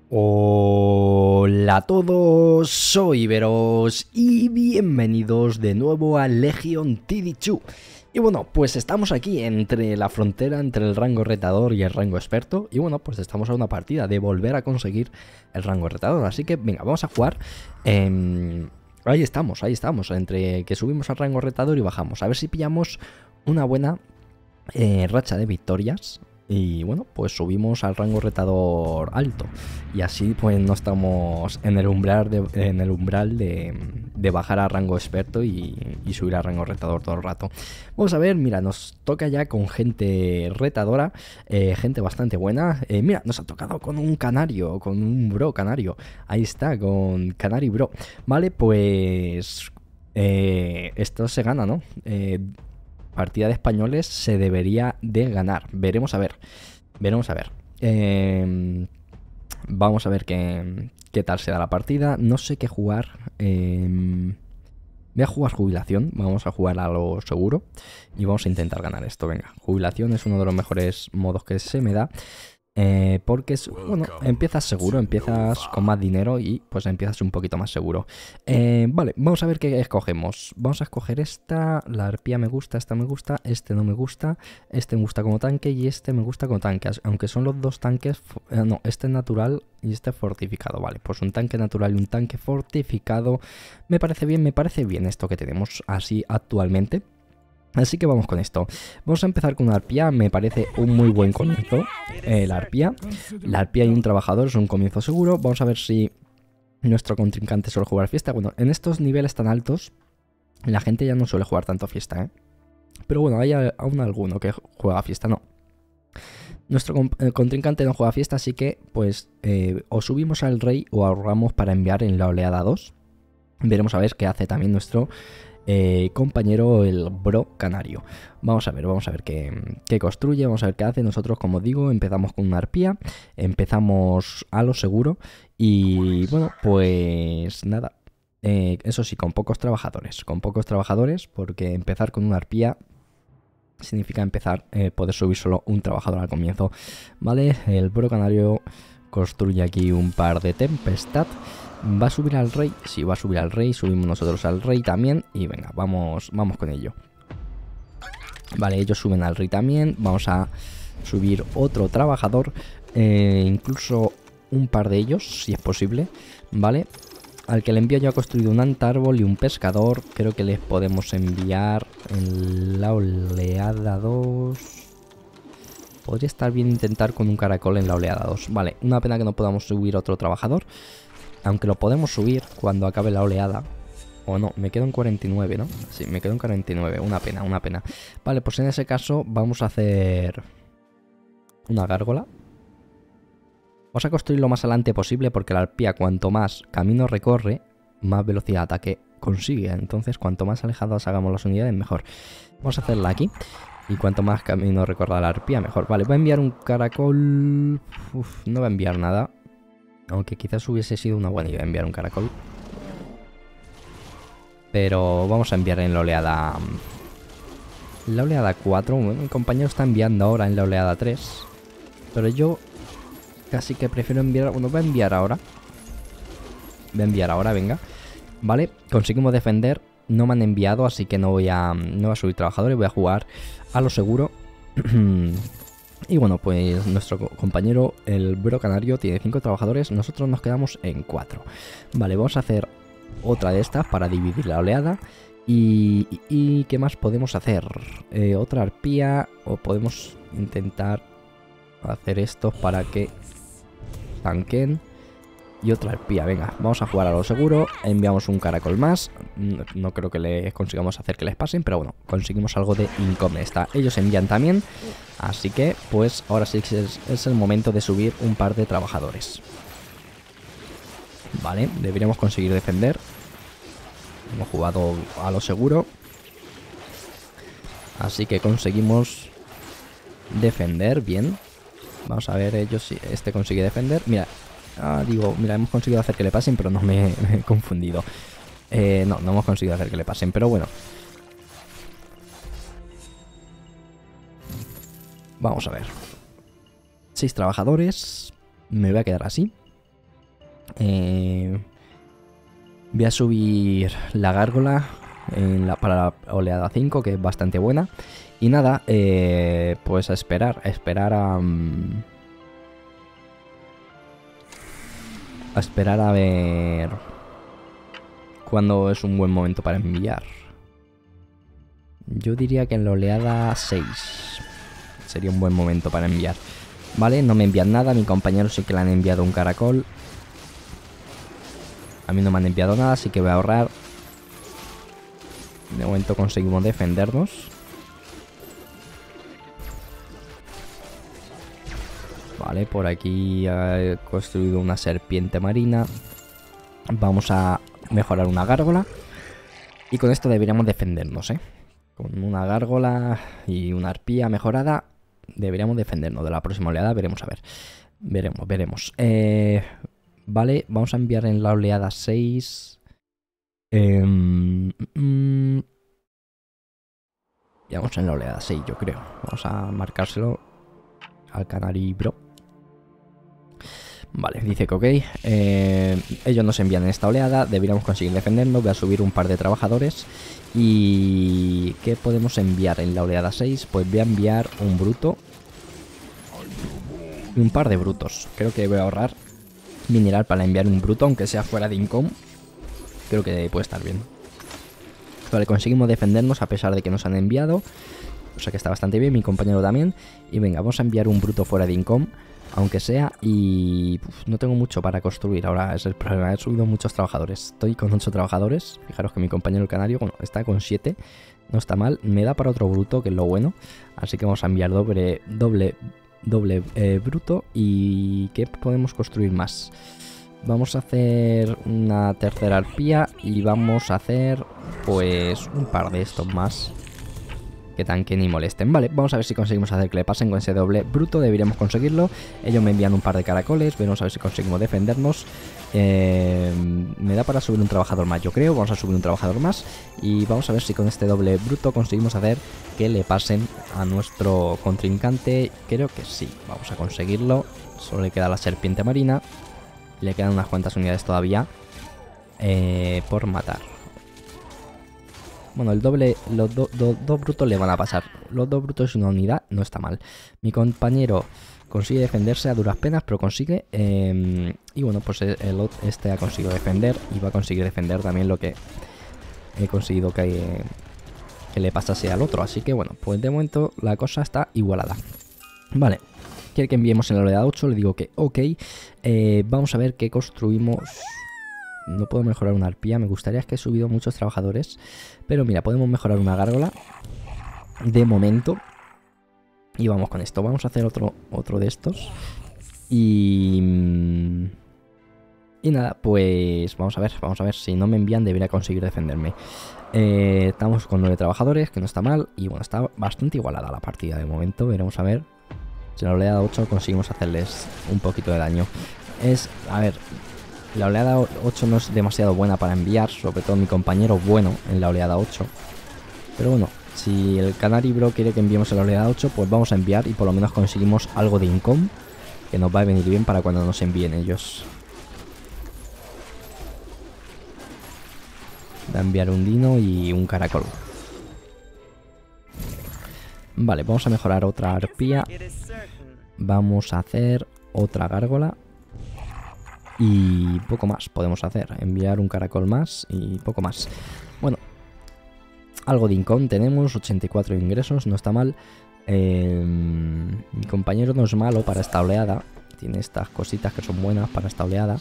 Hola a todos, soy Veros y bienvenidos de nuevo a Legion TD2. Y bueno, pues estamos aquí entre la frontera entre el rango retador y el rango experto. Y bueno, pues estamos a una partida de volver a conseguir el rango retador. Así que venga, vamos a jugar. Ahí estamos, entre que subimos al rango retador y bajamos. A ver si pillamos una buena racha de victorias. Y bueno, pues subimos al rango retador alto. Y así pues no estamos en el umbral de bajar a rango experto y subir a rango retador todo el rato. Vamos a ver, mira, nos toca ya con gente retadora, gente bastante buena. Mira, nos ha tocado con un canario, con un bro canario. Ahí está, con Canary Bro. Vale, pues esto se gana, ¿no? Partida de españoles se debería de ganar. Veremos a ver. Vamos a ver qué tal se da la partida. No sé qué jugar. Voy a jugar jubilación. Vamos a jugar a lo seguro. Y vamos a intentar ganar esto. Venga, jubilación es uno de los mejores modos que se me da. Porque bueno, empiezas seguro, empiezas con más dinero y pues empiezas un poquito más seguro. Vale, vamos a ver qué escogemos. Vamos a escoger esta, la arpía me gusta, esta me gusta, este no me gusta, este me gusta como tanque y este me gusta como tanque. Aunque son los dos tanques, no, este natural y este fortificado. Vale, pues un tanque natural y un tanque fortificado. Me parece bien esto que tenemos así actualmente. Así que vamos con esto. Vamos a empezar con una arpía, me parece un muy buen comienzo. La arpía y un trabajador es un comienzo seguro. Vamos a ver si nuestro contrincante suele jugar fiesta. Bueno, en estos niveles tan altos la gente ya no suele jugar tanto fiesta, ¿eh? Pero bueno, hay aún alguno que juega fiesta, no. Nuestro contrincante no juega fiesta, así que pues o subimos al rey o ahorramos para enviar en la oleada 2. Veremos a ver qué hace también nuestro compañero el bro canario. Vamos a ver qué construye, vamos a ver qué hace. Nosotros, como digo, empezamos con una arpía, empezamos a lo seguro y bueno, pues nada, eso sí, con pocos trabajadores, porque empezar con una arpía significa poder subir solo un trabajador al comienzo. Vale, el bro canario construye aquí un par de tempestad. ¿Va a subir al rey? Sí, va a subir al rey. Subimos nosotros al rey también. Y venga, vamos con ello. Vale, ellos suben al rey también. Vamos a subir otro trabajador. Incluso un par de ellos, si es posible. Vale. Al que le envío yo ha construido un antárbol y un pescador. Creo que les podemos enviar en la oleada 2. Podría estar bien intentar con un caracol en la oleada 2. Vale, una pena que no podamos subir otro trabajador. Aunque lo podemos subir cuando acabe la oleada. O no, me quedo en 49, ¿no? Sí, me quedo en 49, una pena. Vale, pues en ese caso vamos a hacer una gárgola. Vamos a construir lo más adelante posible porque la arpía cuanto más camino recorre, más velocidad de ataque consigue. Entonces cuanto más alejadas hagamos las unidades, mejor. Vamos a hacerla aquí. Y cuanto más camino recorra la arpía, mejor. Vale, voy a enviar un caracol. Uf, no va a enviar nada. Aunque quizás hubiese sido una buena idea enviar un caracol. Pero vamos a enviar en la oleada... La oleada 4. Bueno, mi compañero está enviando ahora en la oleada 3. Pero yo casi que prefiero enviar... Bueno, voy a enviar ahora. Venga. Vale, conseguimos defender. No me han enviado, así que no voy a subir trabajadores. Voy a jugar a lo seguro. Y bueno, pues nuestro compañero, el bro canario, tiene 5 trabajadores. Nosotros nos quedamos en 4. Vale, vamos a hacer otra de estas para dividir la oleada. ¿Y qué más podemos hacer? Otra arpía. O podemos intentar hacer esto para que tanquen. Y otra arpía, venga, vamos a jugar a lo seguro. Enviamos un caracol más. No creo que les consigamos hacer que les pasen, pero bueno, conseguimos algo de income. Ellos envían también. Así que, pues, ahora sí que es el momento de subir un par de trabajadores. Vale, deberíamos conseguir defender. Hemos jugado a lo seguro. Así que conseguimos defender, bien. Vamos a ver ellos si este consigue defender. Mira. Mira, hemos conseguido hacer que le pasen, pero no me he confundido. No hemos conseguido hacer que le pasen, pero bueno. Vamos a ver. 6 trabajadores. Me voy a quedar así. Voy a subir la gárgola para la oleada 5, que es bastante buena. Y nada, pues a esperar a ver cuándo es un buen momento para enviar. Yo diría que en la oleada 6 sería un buen momento para enviar. Vale, no me envían nada, mi compañero sí que le han enviado un caracol. A mí no me han enviado nada, así que voy a ahorrar. De momento conseguimos defendernos. Vale, por aquí he construido una serpiente marina. Vamos a mejorar una gárgola. Y con esto deberíamos defendernos, ¿eh? Con una gárgola y una arpía mejorada deberíamos defendernos. De la próxima oleada veremos, a ver. Veremos. Vale, vamos a enviar en la oleada 6. Vamos en la oleada 6, yo creo. Vamos a marcárselo al Canary Bro. Vale, dice que ok. Ellos nos envían en esta oleada. Deberíamos conseguir defendernos. Voy a subir un par de trabajadores. ¿Y qué podemos enviar en la oleada 6? Pues voy a enviar un bruto y un par de brutos. Creo que voy a ahorrar mineral para enviar un bruto, aunque sea fuera de income. Creo que puede estar bien. Vale, conseguimos defendernos a pesar de que nos han enviado. O sea que está bastante bien, mi compañero también. Y venga, vamos a enviar un bruto fuera de income, aunque sea. Y no tengo mucho para construir. Ahora es el problema, he subido muchos trabajadores. Estoy con 8 trabajadores. Fijaros que mi compañero el canario, bueno, está con 7. No está mal, me da para otro bruto, que es lo bueno. Así que vamos a enviar doble bruto. ¿Y qué podemos construir más? Vamos a hacer una tercera arpía y vamos a hacer pues un par de estos más que tanquen y molesten. Vale, vamos a ver si conseguimos hacer que le pasen con ese doble bruto. Deberíamos conseguirlo. Ellos me envían un par de caracoles. Vamos a ver si conseguimos defendernos. Me da para subir un trabajador más, yo creo. Vamos a subir un trabajador más y vamos a ver si con este doble bruto conseguimos hacer que le pasen a nuestro contrincante. Creo que sí, vamos a conseguirlo. Solo le queda la serpiente marina. Le quedan unas cuantas unidades todavía por matar. Bueno, el doble, los dos brutos le van a pasar. Los 2 brutos y una unidad no está mal. Mi compañero consigue defenderse a duras penas, pero consigue. Y bueno, pues este ha conseguido defender y va a conseguir defender también lo que he conseguido que le pasase al otro. Así que bueno, pues de momento la cosa está igualada. Vale. Quiere que enviemos en la oleada 8, le digo que ok. Vamos a ver qué construimos. No puedo mejorar una arpía, me gustaría, que he subido muchos trabajadores. Pero mira, podemos mejorar una gárgola de momento. Y vamos con esto, vamos a hacer otro de estos. Y nada, pues vamos a ver, si no me envían debería conseguir defenderme. Estamos con 9 trabajadores, que no está mal. Y bueno, está bastante igualada la partida de momento, veremos a ver. Si en la oleada 8 conseguimos hacerles un poquito de daño. A ver, la oleada 8 no es demasiado buena para enviar, sobre todo mi compañero bueno en la oleada 8. Pero bueno, si el Canary Bro quiere que enviemos en la oleada 8, pues vamos a enviar y por lo menos conseguimos algo de income, que nos va a venir bien para cuando nos envíen ellos. Voy a enviar un dino y un caracol. Vale, vamos a mejorar otra arpía. Vamos a hacer otra gárgola. Y poco más podemos hacer. Enviar un caracol más y poco más. Bueno, algo de income tenemos. 84 ingresos, no está mal. Mi compañero no es malo para esta oleada. Tiene estas cositas que son buenas para esta oleada.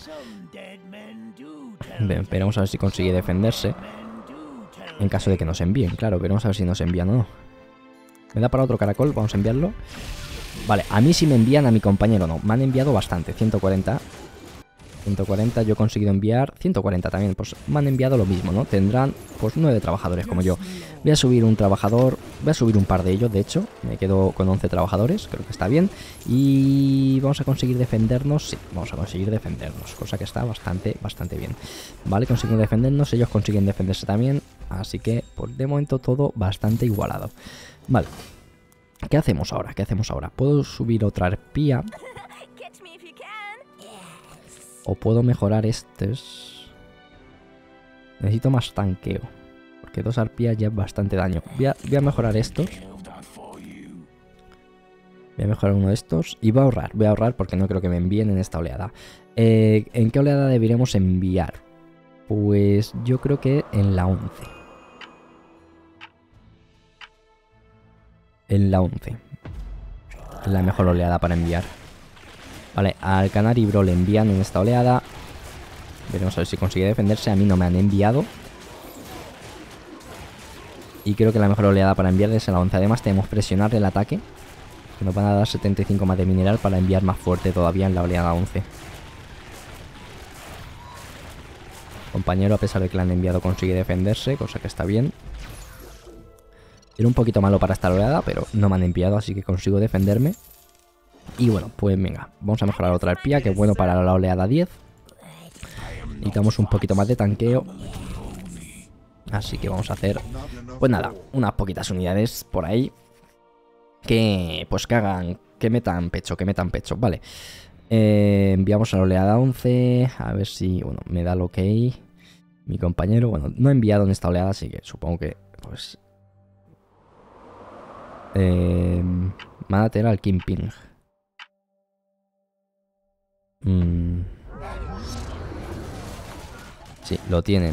Veremos a ver si consigue defenderse. En caso de que nos envíen, claro. Veremos a ver si nos envían o no. Me da para otro caracol, vamos a enviarlo. Vale, a mí sí me envían, a mi compañero no. Me han enviado bastante, 140. 140, yo he conseguido enviar 140 también, pues me han enviado lo mismo, ¿no? Tendrán pues 9 trabajadores como yo. Voy a subir un trabajador, voy a subir un par de ellos, de hecho. Me quedo con 11 trabajadores, creo que está bien. Y vamos a conseguir defendernos, sí, vamos a conseguir defendernos, cosa que está bastante bien. Vale, conseguimos defendernos, ellos consiguen defenderse también. Así que, pues de momento todo bastante igualado. Vale, ¿qué hacemos ahora? ¿Qué hacemos ahora? Puedo subir otra arpía. O puedo mejorar estos. Necesito más tanqueo. Porque 2 arpías ya es bastante daño. Voy a mejorar estos. Voy a mejorar uno de estos. Y voy a ahorrar porque no creo que me envíen en esta oleada. ¿En qué oleada deberíamos enviar? Pues yo creo que en la 11. En la 11. Es la mejor oleada para enviar. Vale, al Canary Bro le envían en esta oleada. Veremos a ver si consigue defenderse. A mí no me han enviado. Y creo que la mejor oleada para enviar es en la 11. Además tenemos presionar el ataque. Que nos van a dar 75 más de mineral para enviar más fuerte todavía en la oleada 11. Compañero, a pesar de que le han enviado, consigue defenderse, cosa que está bien. Era un poquito malo para esta oleada, pero no me han enviado, así que consigo defenderme. Y bueno, pues venga, vamos a mejorar otra arpía, que es bueno para la oleada 10. Necesitamos un poquito más de tanqueo. Así que vamos a hacer, pues nada, unas poquitas unidades por ahí. Que pues que hagan, que metan pecho, vale. Enviamos a la oleada 11, a ver si, bueno, me da el ok. Mi compañero, bueno, no ha enviado en esta oleada, así que supongo que, pues... van a tener al Kingpin. Sí, lo tienen.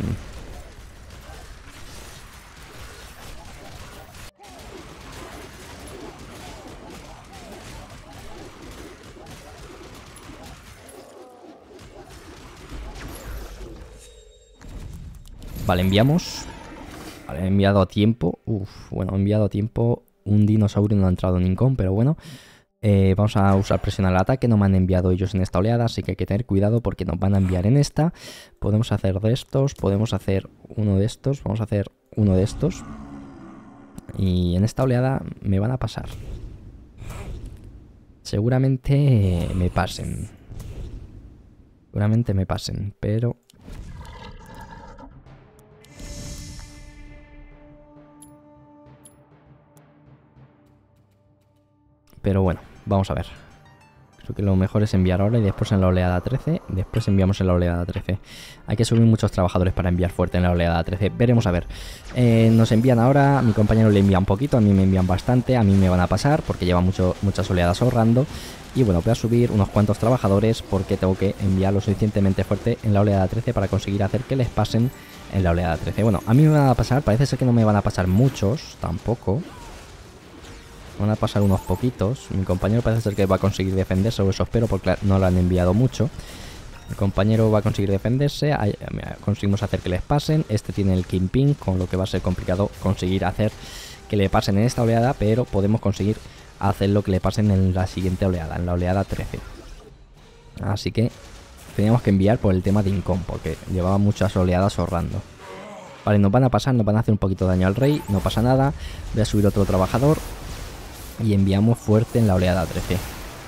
Vale, enviamos. Vale, he enviado a tiempo. Bueno, he enviado a tiempo. Un dinosaurio no ha entrado en Incom, pero bueno. Vamos a usar presión al ataque. No me han enviado ellos en esta oleada, así que hay que tener cuidado porque nos van a enviar en esta. Podemos hacer de estos, podemos hacer uno de estos, vamos a hacer uno de estos. Y en esta oleada me van a pasar. Seguramente me pasen. Seguramente me pasen, pero... Pero bueno, vamos a ver. Creo que lo mejor es enviar ahora y después en la oleada 13. Después enviamos en la oleada 13. Hay que subir muchos trabajadores para enviar fuerte en la oleada 13. Veremos a ver. Nos envían ahora. A mi compañero le envía un poquito. A mí me envían bastante. A mí me van a pasar porque lleva muchas oleadas ahorrando. Y bueno, voy a subir unos cuantos trabajadores porque tengo que enviar lo suficientemente fuerte en la oleada 13 para conseguir hacer que les pasen en la oleada 13. Bueno, a mí me van a pasar. Parece ser que no me van a pasar muchos tampoco. Van a pasar unos poquitos. Mi compañero parece ser que va a conseguir defenderse, o eso espero, porque no lo han enviado mucho. Mi compañero va a conseguir defenderse. Conseguimos hacer que les pasen. Este tiene el Kingpin, con lo que va a ser complicado conseguir hacer que le pasen en esta oleada, pero podemos conseguir hacer lo que le pasen en la siguiente oleada, en la oleada 13. Así que teníamos que enviar por el tema de Incom, porque llevaba muchas oleadas ahorrando. Vale, nos van a pasar, nos van a hacer un poquito de daño al rey, no pasa nada. Voy a subir otro trabajador. Y enviamos fuerte en la oleada 13.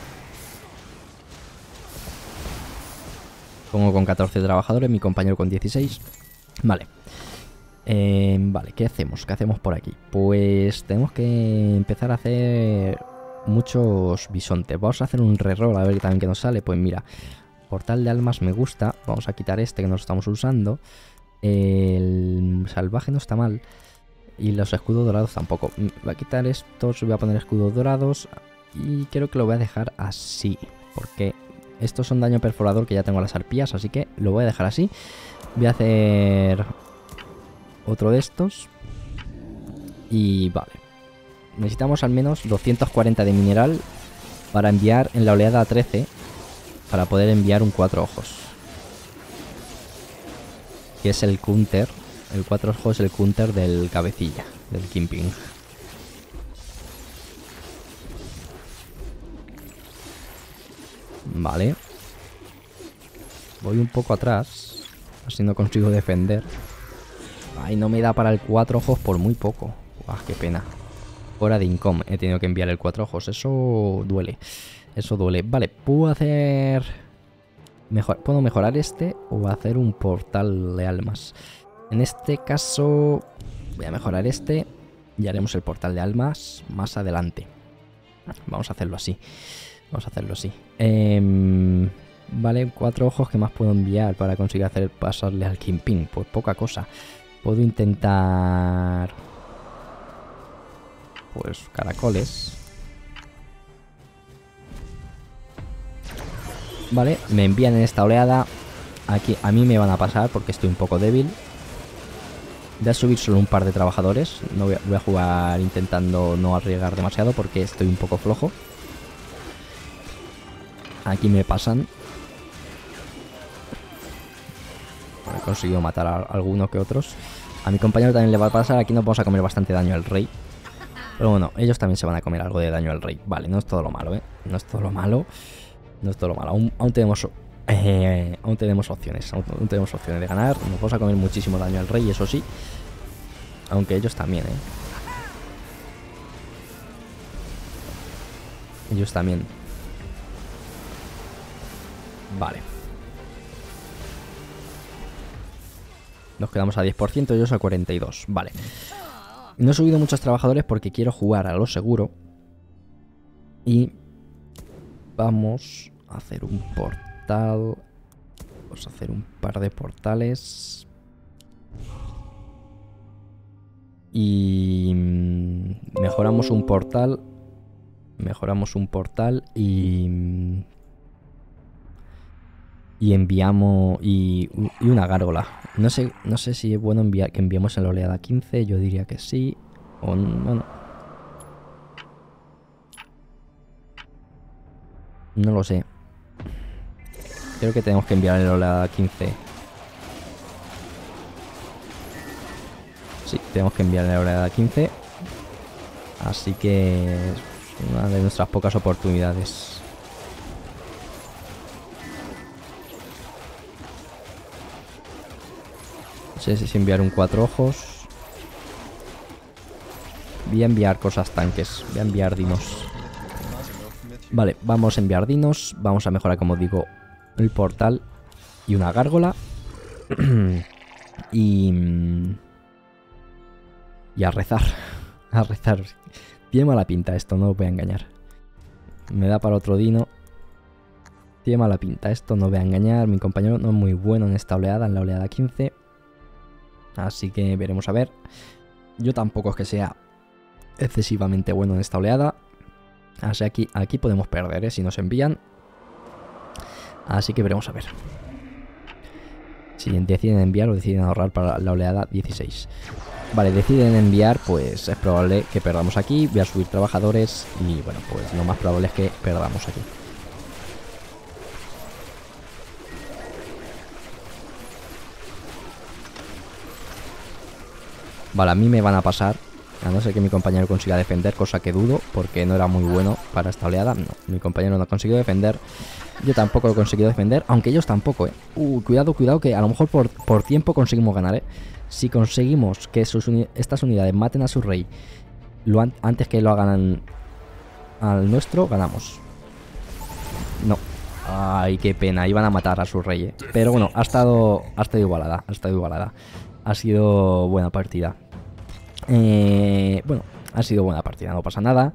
Pongo con 14 trabajadores, mi compañero con 16. Vale. Vale, ¿qué hacemos? ¿Qué hacemos por aquí? Pues tenemos que empezar a hacer muchos bisontes. Vamos a hacer un reroll a ver también qué nos sale. Pues mira, portal de almas me gusta. Vamos a quitar este que no estamos usando. El salvaje no está mal. Y los escudos dorados tampoco. Voy a quitar estos, voy a poner escudos dorados. Y creo que lo voy a dejar así. Porque estos son daño perforador que ya tengo las arpías. Así que lo voy a dejar así. Voy a hacer otro de estos. Y vale. Necesitamos al menos 240 de mineral para enviar en la oleada 13. Para poder enviar un 4 ojos. Que es el counter. El 4 ojos es el counter del cabecilla, del Kingpin. Vale. Voy un poco atrás. Así no consigo defender. Ay, no me da para el 4 ojos por muy poco. Uah, qué pena. Fuera de Incom he tenido que enviar el 4 ojos. Eso duele. Eso duele. Vale, puedo hacer... Puedo mejorar este o hacer un portal de almas. En este caso voy a mejorar este y haremos el portal de almas más adelante. Vamos a hacerlo así. Vamos a hacerlo así. Vale, 4 ojos. ¿Qué más puedo enviar para conseguir hacer pasarle al Kingpin? Pues poca cosa. Puedo intentar... pues caracoles. Vale, me envían en esta oleada. Aquí a mí me van a pasar porque estoy un poco débil. Voy a subir solo un par de trabajadores. No voy a jugar intentando no arriesgar demasiado porque estoy un poco flojo. Aquí me pasan. He conseguido matar a algunos que otros. A mi compañero también le va a pasar. Aquí nos vamos a comer bastante daño al rey. Pero bueno, ellos también se van a comer algo de daño al rey. Vale, no es todo lo malo, ¿eh? No es todo lo malo. No es todo lo malo. Aún tenemos opciones. Aún tenemos opciones de ganar. Nos vamos a comer muchísimo daño al rey, eso sí. Aunque ellos también, ¿eh? Ellos también. Vale. Nos quedamos a 10%, ellos a 42%. Vale. No he subido muchos trabajadores porque quiero jugar a lo seguro. Y vamos a hacer un portal. Vamos a hacer un par de portales. Y mejoramos un portal. Mejoramos un portal y enviamos y una gárgola. No sé si es bueno que enviemos en la oleada 15. Yo diría que sí. O no. No lo sé. Creo que tenemos que enviar en la oleada 15. Sí, tenemos que enviar en la oleada 15. Así que es una de nuestras pocas oportunidades. No sé si enviar un 4 ojos. Voy a enviar cosas tanques. Voy a enviar dinos. Vale, vamos a enviar dinos. Vamos a mejorar, como digo, el portal y una gárgola. y a rezar. A rezar. Tiene mala pinta esto, no os voy a engañar. Me da para otro dino. Tiene mala pinta esto, no os voy a engañar. Mi compañero no es muy bueno en esta oleada, en la oleada 15. Así que veremos a ver. Yo tampoco es que sea excesivamente bueno en esta oleada. Así que aquí podemos perder, ¿eh? Si nos envían. Así que veremos a ver. Si deciden enviar o deciden ahorrar para la oleada 16. Vale, deciden enviar, pues es probable que perdamos aquí. Voy a subir trabajadores y bueno, pues lo más probable es que perdamos aquí. Vale, a mí me van a pasar, a no ser que mi compañero consiga defender, cosa que dudo, porque no era muy bueno para esta oleada. No, mi compañero no ha conseguido defender. Yo tampoco he conseguido defender, aunque ellos tampoco, cuidado, que a lo mejor por tiempo conseguimos ganar, Si conseguimos que estas unidades maten a su rey antes que lo hagan al nuestro, ganamos. No. Ay, qué pena, iban a matar a su rey, Pero bueno, ha estado igualada, Ha sido buena partida. Bueno, ha sido buena partida, no pasa nada.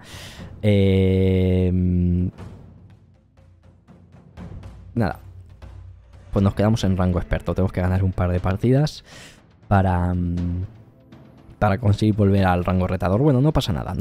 Nada. Pues nos quedamos en rango experto. Tenemos que ganar un par de partidas para conseguir volver al rango retador. Bueno, no pasa nada,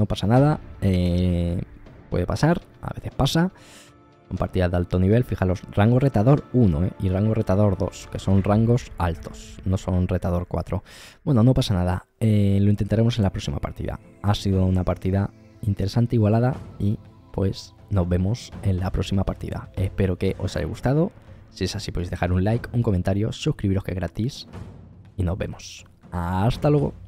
puede pasar, a veces pasa. Son partidas de alto nivel, fijaros, rango retador 1 y rango retador 2, que son rangos altos, no son retador 4. Bueno, no pasa nada, lo intentaremos en la próxima partida. Ha sido una partida interesante, igualada, y pues nos vemos en la próxima partida. Espero que os haya gustado. Si es así, podéis dejar un like, un comentario, suscribiros que es gratis y nos vemos. Hasta luego.